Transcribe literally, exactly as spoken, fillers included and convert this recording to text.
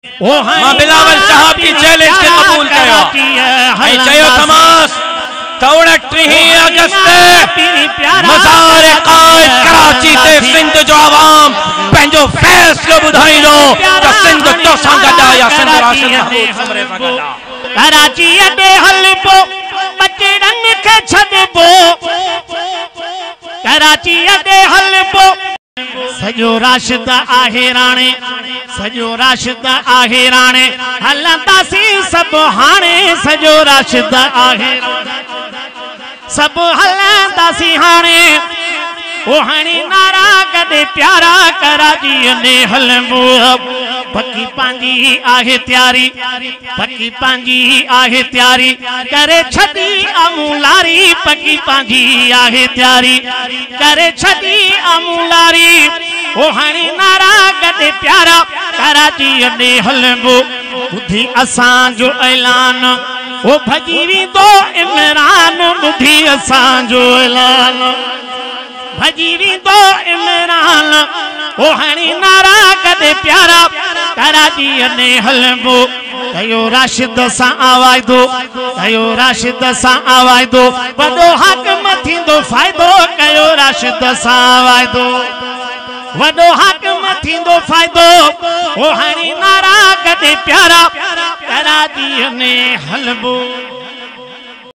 मां बिलावल साहब की चैलेंज के कबूल कया ऐं चयो तमास तौड़ टीह अगस्त मज़ार क़ाइद कराची ते सिंध जो आवाम पंहिंजो फैसलो ॿुधाईंदो त सिंध तोसां गॾु आहे या सिंध राशिद महमूद समरे सां गॾु आहे। कराची अॾे हलबो बचड़न खे छॾबो, कराची अॾे हलबो सजो राशिद आहे राणे, सजो राशिद आहे राणे हलंदासीं सभु हाणे, सजो राशिद आहे सब हलंदासीं हाणे ओ हाणे नारा गॾे प्यारा कराची ने हलबो पक्की पंहिंजी आहे तयारी, पक्की पंहिंजी आहे तयारी करे छॾी अमूलारी, पक्की पंहिंजी आहे तयारी करे छॾी अमूलारी ओ हाणे नारा गॾे प्यारा कराची ने हलबो ॿुधी असांजो ऐलान ओ भॼी वेंदो इमरान, ॿुधी असांजो ऐलान भॼी वेंदो इमरान ओ हाणे नारा गॾे प्यारा कराची ने हलबो कयो राशिद सां आवाज़ो, कयो राशिद सां आवाज़ो वॾो हाकिम थींदो फ़ाइदो, कयो राशिद सां आवाज़ो वॾो हाकिम थींदो फ़ाइदो ओ हाणे नारा गॾे प्यारा कराची ने हलबो।